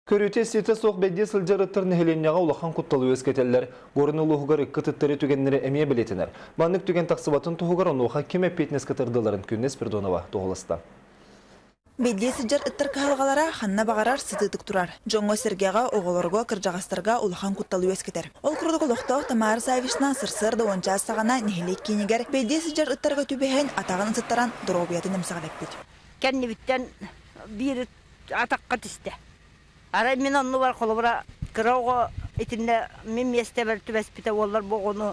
Көрөте сете соқ бәдде сылжарыттар нәхеленняға улахан құтталы өскетелер. Горыны ұлығығар күтіттері түгенлері әмие білетінер. Баннык түген тақсыбатын тұғығар онуға кеме петнес кітірділерін күннес Пердонова тоғылысты. Бәдде сылжар ыттар кағалғалара ханна бағарар сытытық тұрар. Жоңго сергеға, оғылырға, кыржағастарға улахан құтталы өскетер. Ол құрдық ұлықтау Тамара Савишна сырсырды онча сағана нәхелек кейінігер бәдде сылжар ыттарға түбейін атағын сыттаран дұробиятын әмсағалап бет. Кәнне біттен бір атаққа түсті. Ара мен онны бар қолыбыра кырауға етінде мен месте бәлті бәспіте олар боғыны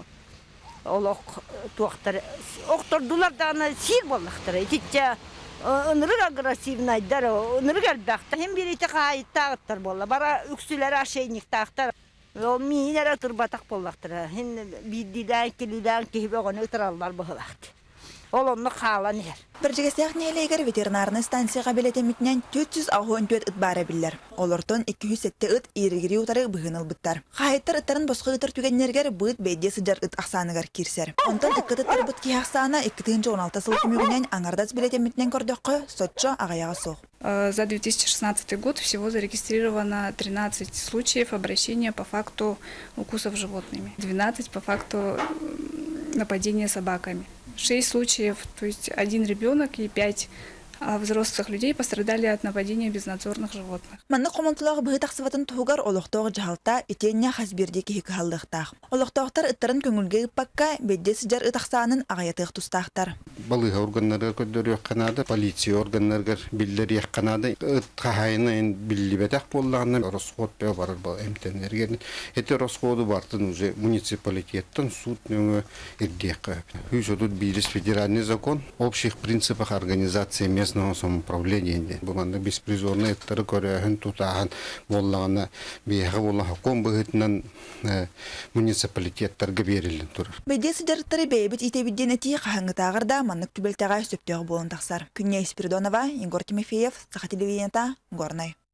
олық туақтары. Оқтырдылар да ана сир болақтары. Ететче ынырық агрессивный айдар, ынырық әлбәқті. Hem bir ете қайытта ағыттар болла. Бара үксілері ашейнікті ақтар. Ол мейінер атыр батақ болақтары. Хен бидділән, келілән, кейбе оғаны ұтыралар бұғылақты. Ол онны қалан ер. Біржігесек нелегер ветеринарны станцияға білетемітнен 464 ыт бары білдер. Олортон 207 ыт ирігері ұтары бұғыныл бұттар. Қайыттар ыттарын босқы ыттар түгеннергер бұд бәйде сыджар ыт ақсанығар кирсер. Онтан үккіт ыттар бұд ки ақсана 2016 сыл күмігінен аңардас білетемітнен көрдіққы сотчо ағаяға соқ. За 2016 год всего зарегистрировано 13 случаев обращения по факту укусов животными, 12 по факту нападения собаками. 6 случаев, то есть 1 ребенок и 5 взрослых людей пострадали от нападения безнадзорных животных. Манны комонтулағы бұғы тақсыватын тұғығар олықтоғы жағалта етенне хасбердекі хекі халдықтақ. Олықтоқтар ыттарын көңілге ұппаққа бәдде сыжар ұтақсанын ағаятық тұстақтар. Балыға органларға көддері өққанады, полиция органларға білдері еққанады. Қағайына білі бәтәқ болағына росқод бәу барыр бұл әмтенлерген. Әті росқоды бартын уже муниципалитеттен суд нөңі ердеқі. Үйсодуд бейрес федеральный закон общих принципах организации местного самоуправления. Бұланды беспризорны әттері көрәхін тұтағын болағына бейіғі болаға кон бұғытынан муниципалитеттерге берілін тұрыр. Бәйде сыжарыттары бәйбіт итебідден әті қағыңғы маннык түбелтәгә сөптөг болын тақсар. Күнне Спиридонова, Егор Тимофеев, Саха телевидениета, Горной.